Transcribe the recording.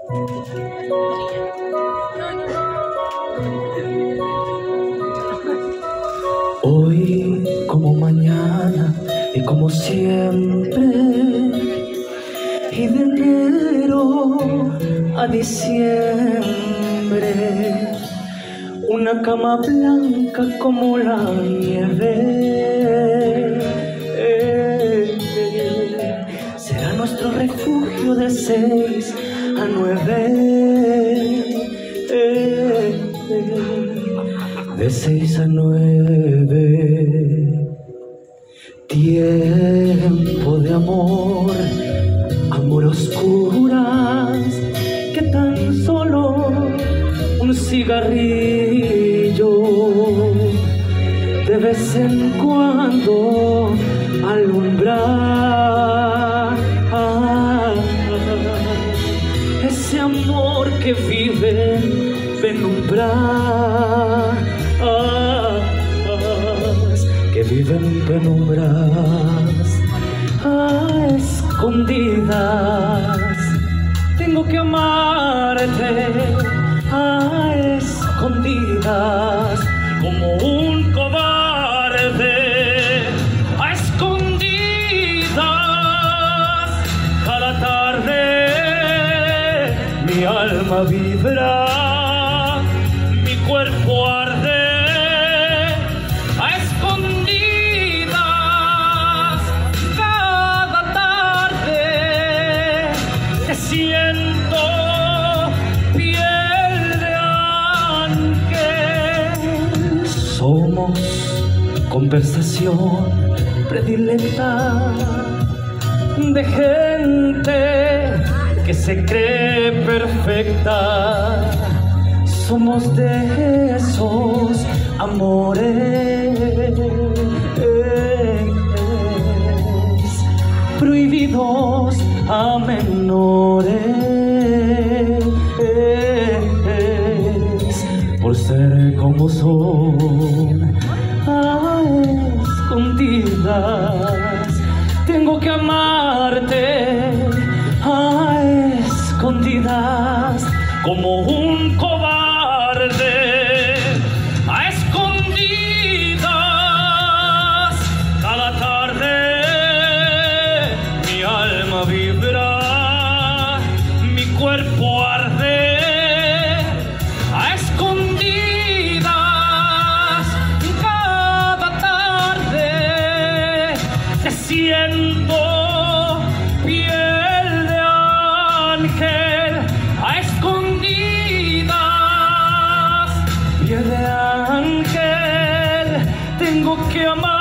Hoy como mañana y como siempre, y de enero a diciembre, una cama blanca como la nieve. Será nuestro refugio de 6 a 9. De 6 a 9. Tiempo de amor, amor a oscuras, que tan solo un cigarrillo de vez en cuando alumbrar. Ese amor que vive en penumbras, que vive en penumbras, a escondidas. Tengo que amarte a escondidas, como un cobarde. A escondidas, cada tarde mi alma vibra, mi cuerpo arde. A escondidas, cada tarde te siento piel de ángel. Somos conversación predilecta de gente que se cree perfecta. Somos de esos amores prohibidos a menores, por ser como son, a escondidas. Tengo que amarte a escondidas, como un cobarde. A escondidas, cada tarde mi alma vibra, mi cuerpo arde. A escondidas, cada tarde te siento piel de ángel. A escondidas, piel de ángel, tengo que amar.